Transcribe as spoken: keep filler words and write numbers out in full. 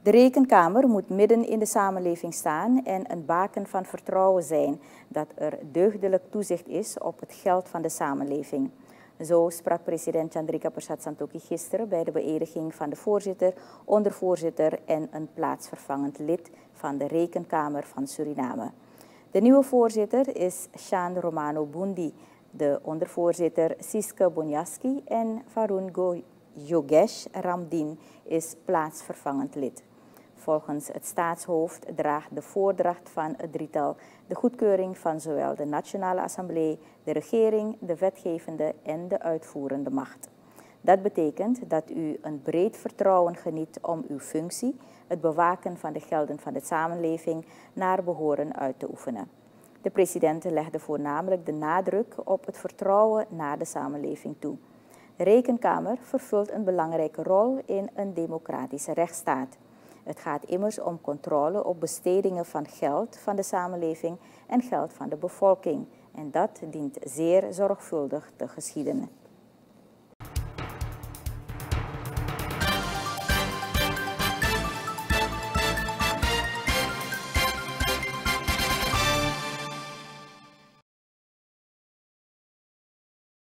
De Rekenkamer moet midden in de samenleving staan en een baken van vertrouwen zijn dat er deugdelijk toezicht is op het geld van de samenleving. Zo sprak president Chandrika Persat Santokhi gisteren bij de beëdiging van de voorzitter, ondervoorzitter en een plaatsvervangend lid van de Rekenkamer van Suriname. De nieuwe voorzitter is Shan Romano Bundi, de ondervoorzitter Siske Bonjaski en Varun Yogesh Ramdin is plaatsvervangend lid. Volgens het staatshoofd draagt de voordracht van het drietal de goedkeuring van zowel de Nationale Assemblée, de regering, de wetgevende en de uitvoerende macht. Dat betekent dat u een breed vertrouwen geniet om uw functie, het bewaken van de gelden van de samenleving, naar behoren uit te oefenen. De president legde voornamelijk de nadruk op het vertrouwen naar de samenleving toe. De Rekenkamer vervult een belangrijke rol in een democratische rechtsstaat. Het gaat immers om controle op bestedingen van geld van de samenleving en geld van de bevolking. En dat dient zeer zorgvuldig te geschieden.